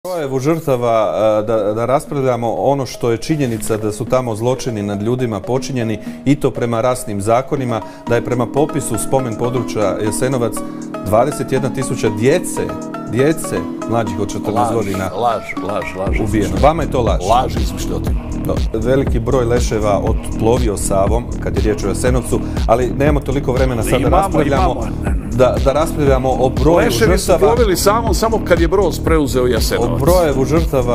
Brojevu žrtava da raspravljamo ono što je činjenica da su tamo zločini nad ljudima počinjeni i to prema rasnim zakonima, da je prema popisu spomen područja Jasenovac 21.000 djece mlađih od 14 godina ubijeno. Vama je to laž? Laž, izmišljotina. Veliki broj leševa otplovio Savom, kad je riječ o Jasenovcu, ali nemamo toliko vremena sad da raspravljamo o broju žrtava. Leševi su plovili samo kad je Broz preuzeo Jasenovac. O brojevu žrtava